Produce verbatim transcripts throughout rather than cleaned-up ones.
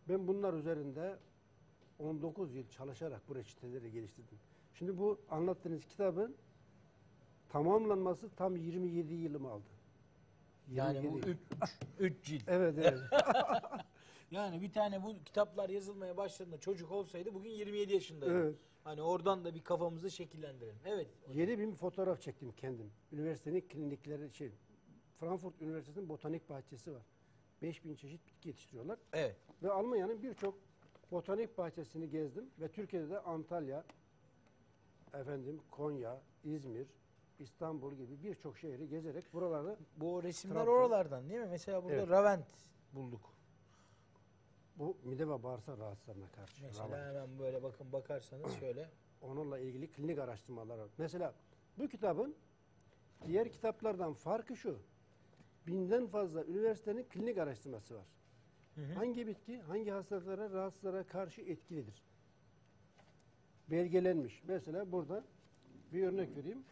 Ben bunlar üzerinde on dokuz yıl çalışarak bu reçeteleri geliştirdim. Şimdi bu anlattığınız kitabın tamamlanması tam yirmi yedi yılımı aldı. Yani bu yirmi yedi. üç cilt. Evet, evet. Yani bir tane bu kitaplar yazılmaya başladığında çocuk olsaydı bugün yirmi yedi yaşındaydı. Evet. Hani oradan da bir kafamızı şekillendirelim. Evet. yedi bin fotoğraf çektim kendim. Üniversitenin klinikleri, şey, Frankfurt Üniversitesi'nin botanik bahçesi var. beş bin çeşit bitki yetiştiriyorlar. Evet. Ve Almanya'nın birçok botanik bahçesini gezdim ve Türkiye'de de Antalya, efendim Konya, İzmir, İstanbul gibi birçok şehri gezerek buralarda. Bu resimler Trabzon. Oralardan değil mi? Mesela burada Evet. Ravent bulduk. Bu mide ve bağırsak rahatsızlarına karşı. Mesela Ravent. hemen böyle bakın bakarsanız şöyle. Onunla ilgili klinik araştırmalar var. Mesela bu kitabın diğer kitaplardan farkı şu. Binden fazla üniversitenin klinik araştırması var. Hı hı. Hangi bitki hangi hastalıklara, rahatsızlara karşı etkilidir? Belgelenmiş. Mesela burada bir örnek vereyim.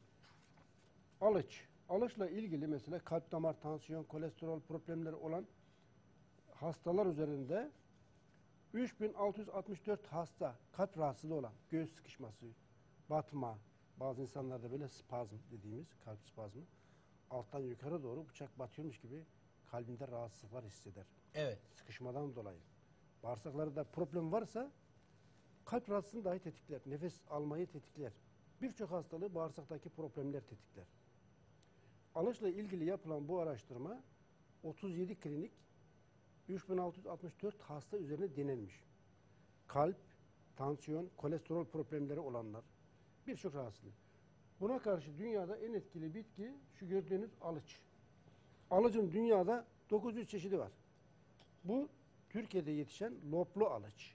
Alıç. Alıçla ilgili mesela kalp damar, tansiyon, kolesterol problemleri olan hastalar üzerinde üç bin altı yüz altmış dört hasta kalp rahatsızlığı olan, göğüs sıkışması, batma, bazı insanlarda böyle spazm dediğimiz kalp spazmı, alttan yukarı doğru bıçak batıyormuş gibi kalbinde rahatsızlıklar hisseder. Evet. Sıkışmadan dolayı. Bağırsaklarda problem varsa kalp rahatsızlığını dahi tetikler. Nefes almayı tetikler. Birçok hastalığı bağırsaktaki problemler tetikler. Alışla ilgili yapılan bu araştırma otuz yedi klinik üç bin altı yüz altmış dört hasta üzerine denenmiş. Kalp, tansiyon, kolesterol problemleri olanlar, birçok rahatsızlık. Buna karşı dünyada en etkili bitki şu gördüğünüz alıç. Alıcın dünyada dokuz yüz çeşidi var. Bu Türkiye'de yetişen loplu alıç.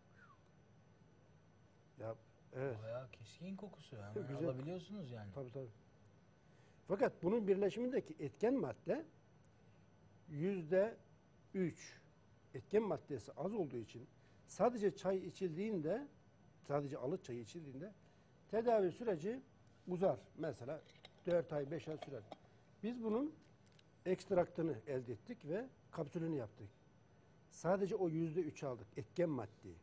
Ya evet. Bayağı keskin kokusu yani. Güzel. Alabiliyorsunuz yani. Tabii tabii. Fakat bunun birleşimindeki etken madde yüzde üç. Etken maddesi az olduğu için sadece çay içildiğinde, sadece alıç çayı içildiğinde tedavi süreci uzar. Mesela dört ay, beş ay sürer. Biz bunun ekstraktını elde ettik ve kapsülünü yaptık. Sadece o yüzde üç aldık. Etken maddeyi.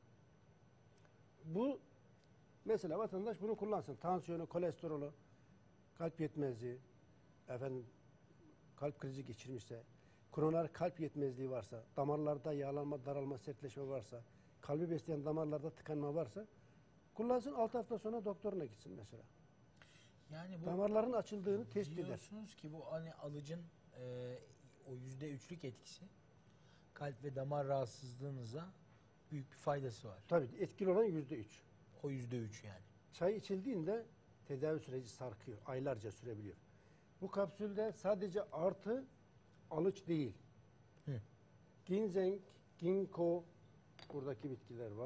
Bu mesela vatandaş bunu kullansın. Tansiyonu, kolesterolü, kalp yetmezliği, efendim kalp krizi geçirmişse, koroner kalp yetmezliği varsa, damarlarda yağlanma, daralma, sertleşme varsa, kalbi besleyen damarlarda tıkanma varsa kullansın, altı hafta sonra doktoruna gitsin mesela. Yani bu Damarların açıldığını tespit eder. diyorsunuz ki bu hani alıcın e, o yüzde üçlük etkisi kalp ve damar rahatsızlığınıza büyük bir faydası var. Tabii etkili olan yüzde üç. O yüzde üç yani. Çay içildiğinde tedavi süreci sarkıyor. Aylarca sürebiliyor. Bu kapsülde sadece artı alıç değil. Hı. Ginseng, ginkgo, buradaki bitkiler var.